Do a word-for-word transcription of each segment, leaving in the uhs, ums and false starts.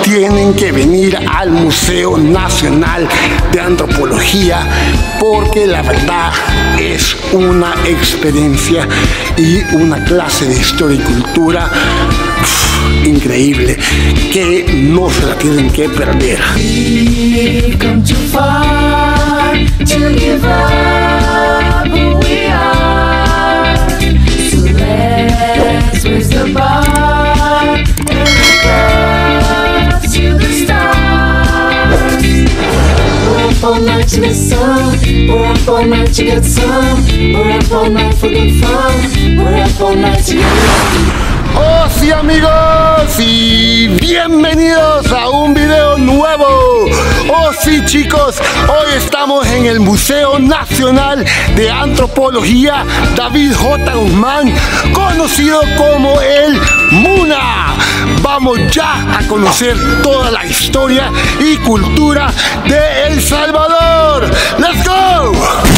tienen que venir al Museo Nacional de Antropología porque la verdad es una experiencia y una clase de historia y cultura uf, increíble que no se la tienen que perder. We've come too far to give up who we are. So let's raise the bar and look up to the stars. We're up all night to get some. We're up all night to get some. We're up all night for good fun. We're up all night to get some. Oh sí amigos y bienvenidos a un video nuevo. Oh sí chicos, hoy estamos en el Museo Nacional de Antropología David J. Guzmán, conocido como el MUNA. Vamos ya a conocer toda la historia y cultura de El Salvador. ¡Let's go!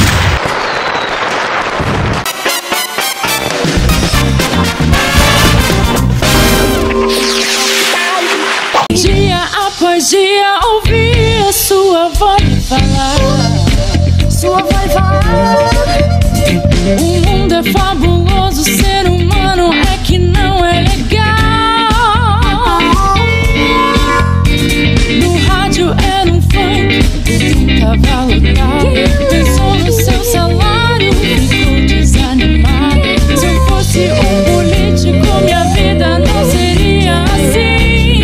Dia após dia ouvir sua voz falar, sua voz falar. O mundo é fabuloso, o ser humano é que não é legal. No rádio era um funk, um cavalo tal. Pensou no seu salário, ficou desanimado. Se eu fosse um político, minha vida não seria assim.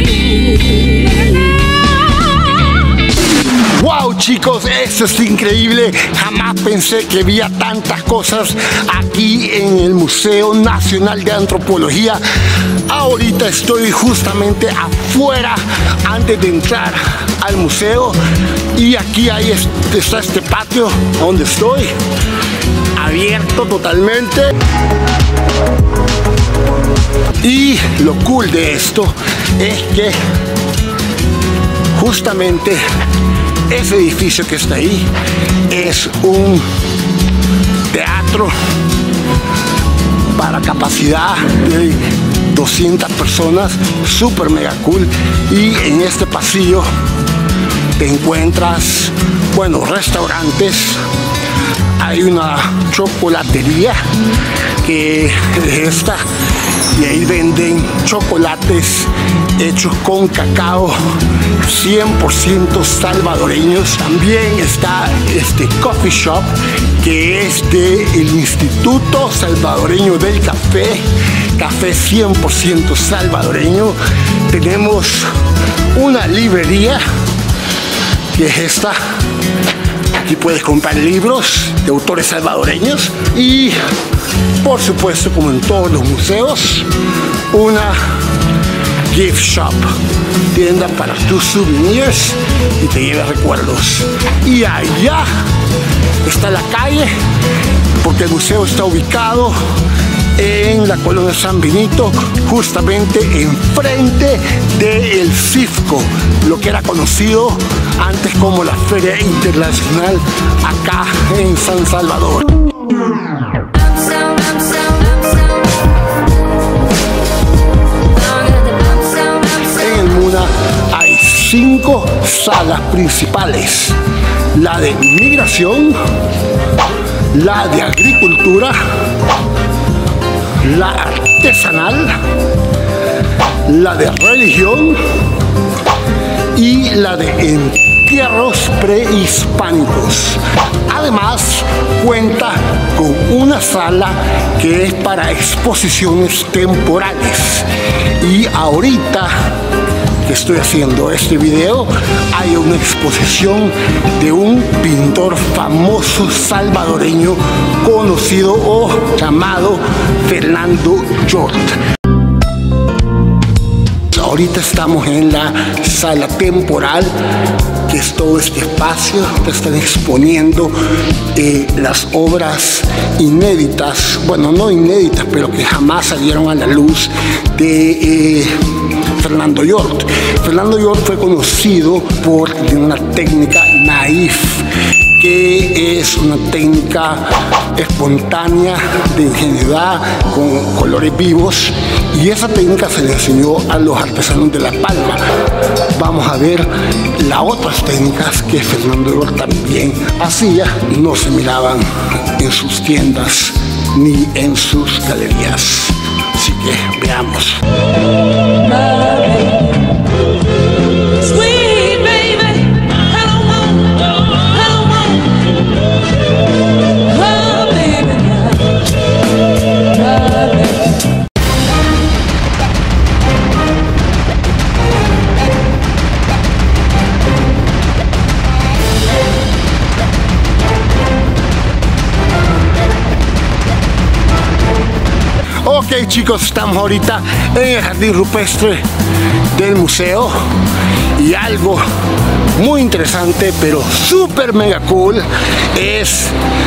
Wow chicos, esto es increíble, jamás pensé que había tantas cosas aquí en el Museo Nacional de Antropología. Ahorita estoy justamente afuera antes de entrar al museo y aquí ahí está este patio donde estoy, abierto totalmente. Y lo cool de esto es que justamente ese edificio que está ahí es un teatro para capacidad de doscientas personas, super mega cool. Y en este pasillo te encuentras, bueno, restaurantes. Hay una chocolatería que es esta y ahí venden chocolates hechos con cacao cien por ciento salvadoreños. También está este coffee shop que es del Instituto Salvadoreño del Café, café cien por ciento salvadoreño. Tenemos una librería que es esta. Aquí puedes comprar libros de autores salvadoreños y, por supuesto, como en todos los museos, una gift shop, tienda para tus souvenirs y te lleves recuerdos. Y allá está la calle, porque el museo está ubicado en la colonia San Benito, justamente enfrente del CIFCO, lo que era conocido antes como la Feria Internacional acá en San Salvador. En el MUNA hay cinco salas principales: la de migración, la de agricultura, la artesanal, la de religión y la de entierros prehispánicos. Además, cuenta con una sala que es para exposiciones temporales. Y ahorita que estoy haciendo este video, hay una exposición de un pintor famoso salvadoreño conocido o llamado Fernando Yort. Ahorita estamos en la sala temporal, que es todo este espacio que están exponiendo eh, las obras inéditas, bueno, no inéditas, pero que jamás salieron a la luz de eh, Fernando Yort. Fernando Yort fue conocido por una técnica naif, que es una técnica espontánea de ingenuidad con colores vivos, y esa técnica se le enseñó a los artesanos de La Palma. a ver las otras técnicas que Fernando Ebert también hacía. No se miraban en sus tiendas ni en sus galerías. Así que veamos. Ok chicos, estamos ahorita en el jardín rupestre del museo y algo muy interesante pero súper mega cool es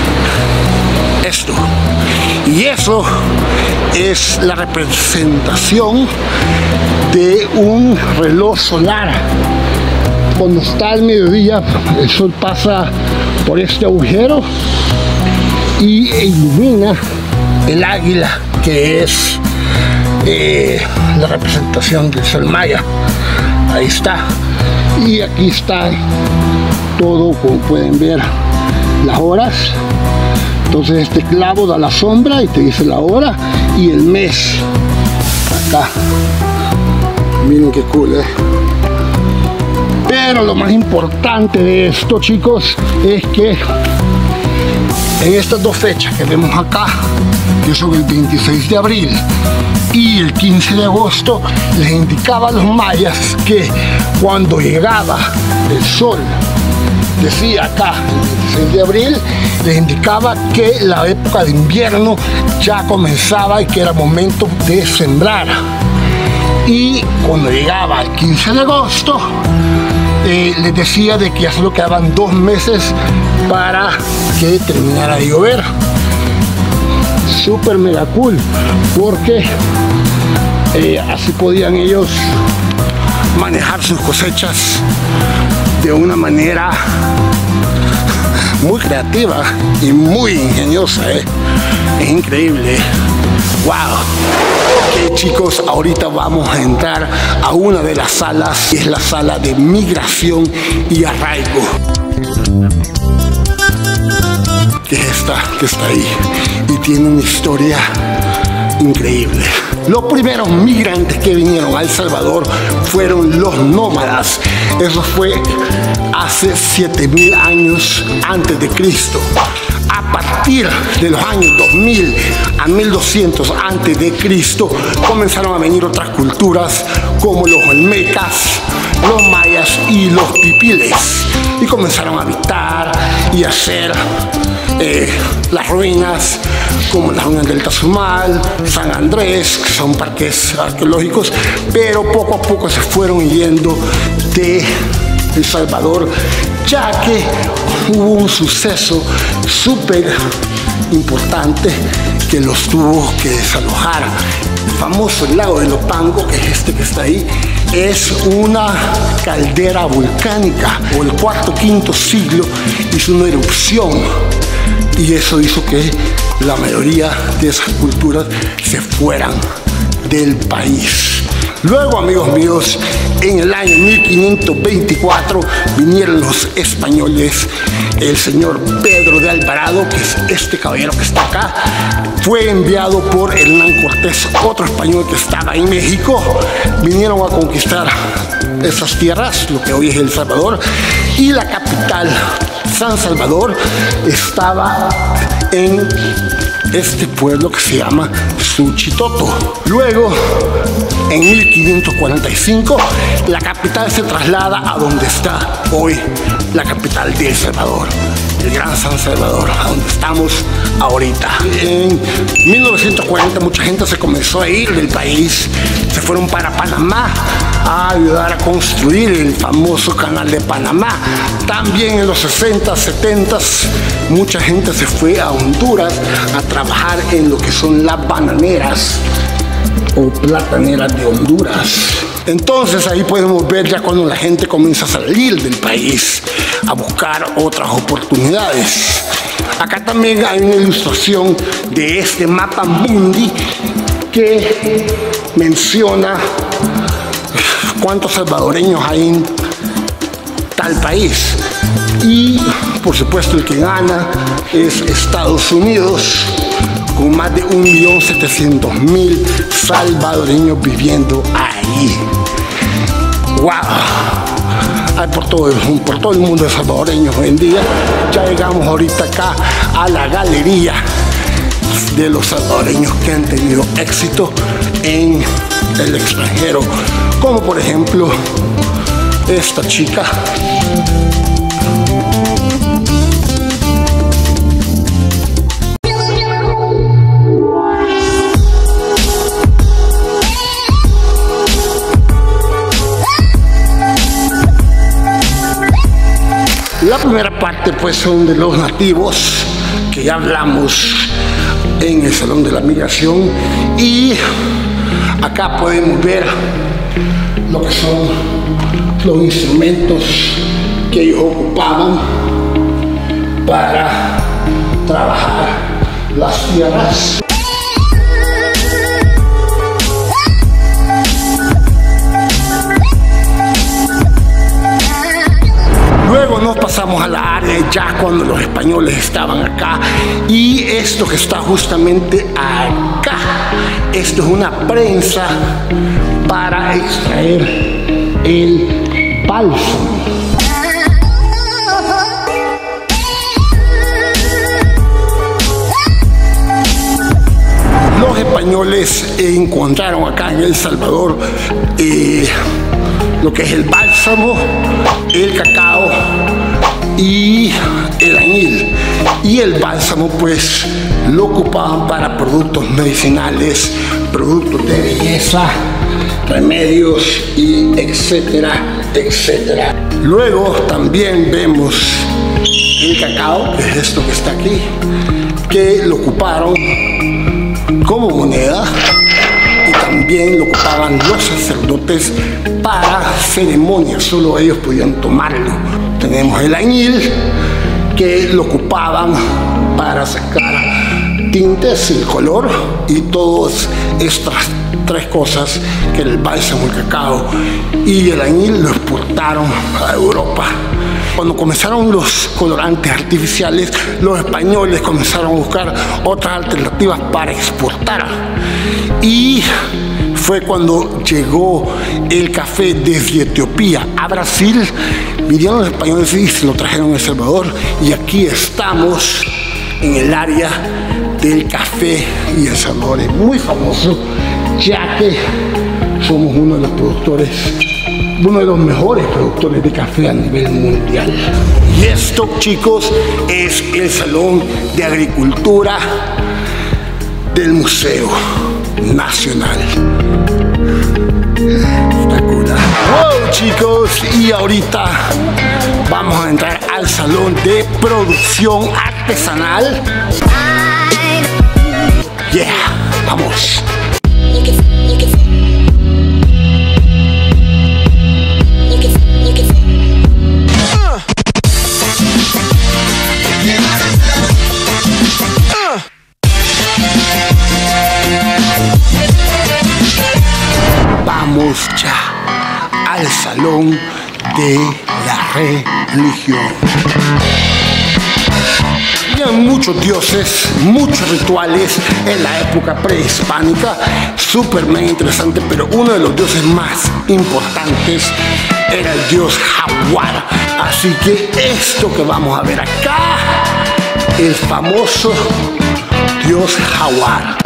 esto, y eso es la representación de un reloj solar. Cuando está al mediodía el sol pasa por este agujero y ilumina el águila, que es eh, la representación del sol maya. Ahí está. Y aquí está todo, como pueden ver, las horas. Entonces este clavo da la sombra y te dice la hora y el mes. Acá. Miren qué cool, ¿eh? Pero lo más importante de esto, chicos, es que en estas dos fechas que vemos acá, que son el veintiséis de abril y el quince de agosto, les indicaba a los mayas que cuando llegaba el sol, decía acá el veintiséis de abril, les indicaba que la época de invierno ya comenzaba y que era momento de sembrar. Y cuando llegaba el quince de agosto, eh, les decía de que ya solo quedaban dos meses para que terminara de llover. Super mega cool, porque eh, así podían ellos manejar sus cosechas de una manera muy creativa y muy ingeniosa, ¿eh? Es increíble. Wow. Ok chicos, ahorita vamos a entrar a una de las salas, que es la sala de migración y arraigo, que es esta, que está ahí, y tiene una historia increíble. Los primeros migrantes que vinieron a El Salvador fueron los nómadas. Eso fue hace siete mil años antes de Cristo. A partir de los años dos mil a mil doscientos antes de Cristo comenzaron a venir otras culturas como los olmecas, los mayas y los pipiles, y comenzaron a habitar y a hacer eh, las ruinas como las ruinas del Tazumal, San Andrés, que son parques arqueológicos, pero poco a poco se fueron yendo de El Salvador, ya que hubo un suceso súper importante que los tuvo que desalojar. El famoso lago de Lopango, que es este que está ahí, es una caldera volcánica, o el cuarto quinto siglo hizo una erupción, y eso hizo que la mayoría de esas culturas se fueran del país. Luego, amigos míos, en el año mil quinientos veinticuatro vinieron los españoles. El señor Pedro de Alvarado, que es este caballero que está acá, fue enviado por Hernán Cortés, otro español que estaba en México. Vinieron a conquistar esas tierras, lo que hoy es El Salvador, y la capital, San Salvador, estaba en este pueblo que se llama Suchitoto. Luego, en mil quinientos cuarenta y cinco, la capital se traslada a donde está hoy la capital de El Salvador, el Gran San Salvador, a donde estamos ahorita. En mil novecientos cuarenta mucha gente se comenzó a ir del país, se fueron para Panamá a ayudar a construir el famoso canal de Panamá. También en los sesenta, setenta mucha gente se fue a Honduras a trabajar en lo que son las bananeras o plataneras de Honduras. Entonces ahí podemos ver ya cuando la gente comienza a salir del país a buscar otras oportunidades. Acá también hay una ilustración de este mapa mundi que menciona cuántos salvadoreños hay en al país. Y por supuesto el que gana es Estados Unidos, con más de un millón setecientos mil salvadoreños viviendo ahí. ¡Wow! Hay por todo, por todo el mundo de salvadoreños hoy en día. Ya llegamos ahorita acá a la galería de los salvadoreños que han tenido éxito en el extranjero, como por ejemplo esta chica. La primera parte pues son de los nativos, que ya hablamos en el Salón de la Migración, y acá podemos ver lo que son los instrumentos que ellos ocupaban para trabajar las tierras. Luego nos pasamos a la área ya cuando los españoles estaban acá, y esto que está justamente acá, esto es una prensa para extraer el bálsamo. Los españoles encontraron acá en El Salvador eh, lo que es el bálsamo, el cacao y el añil. Y el bálsamo pues lo ocupaban para productos medicinales, productos de belleza, remedios y etcétera, etcétera. Luego también vemos el cacao, que es esto que está aquí, que lo ocuparon como moneda. También lo ocupaban los sacerdotes para ceremonias, solo ellos podían tomarlo. Tenemos el añil, que lo ocupaban para sacar tintes, el color y todas estas tres cosas, que el bálsamo, el cacao y el añil, lo exportaron a Europa. Cuando comenzaron los colorantes artificiales, los españoles comenzaron a buscar otras alternativas para exportar. Y fue cuando llegó el café desde Etiopía a Brasil. Vinieron los españoles y se lo trajeron a El Salvador. Y aquí estamos en el área del café, y El Salvador es muy famoso, ya que somos uno de los productores, uno de los mejores productores de café a nivel mundial. Y esto, chicos, es el Salón de Agricultura del Museo Nacional. Está cool. Wow, chicos, y ahorita vamos a entrar al Salón de Producción Artesanal. Yeah, vamos. Vamos ya al Salón de la Religión. Había muchos dioses, muchos rituales en la época prehispánica, súper mega interesante, pero uno de los dioses más importantes era el dios Jaguar. Así que esto que vamos a ver acá, el famoso dios Jaguar.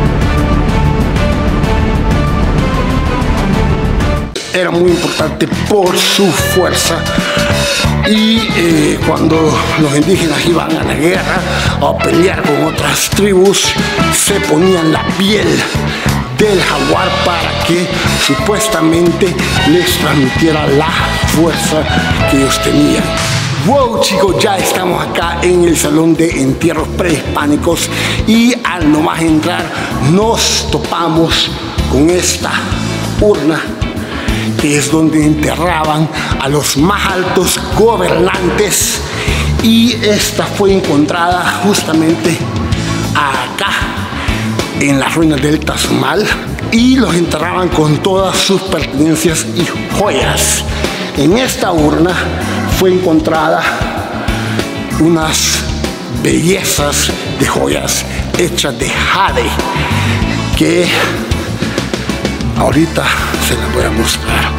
Era muy importante por su fuerza, y eh, cuando los indígenas iban a la guerra o a pelear con otras tribus, se ponían la piel del jaguar para que supuestamente les transmitiera la fuerza que ellos tenían. Wow, chicos, ya estamos acá en el Salón de Entierros Prehispánicos, y al nomás entrar nos topamos con esta urna, que es donde enterraban a los más altos gobernantes, y esta fue encontrada justamente acá en las ruinas del Tazumal, y los enterraban con todas sus pertenencias y joyas. En esta urna fue encontrada unas bellezas de joyas hechas de jade que ahorita se las voy a mostrar.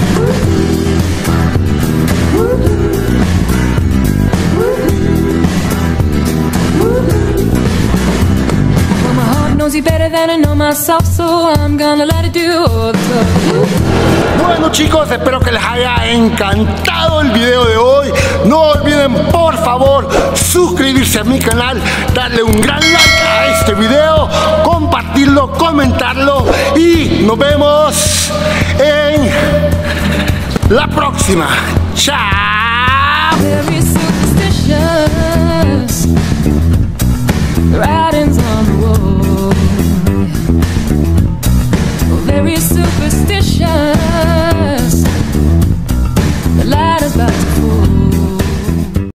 Bueno chicos, espero que les haya encantado el video de hoy. No olviden por favor suscribirse a mi canal, darle un gran like a este video, compartirlo, comentarlo y nos vemos en la próxima. Chao. Writings on the wall, very superstitious.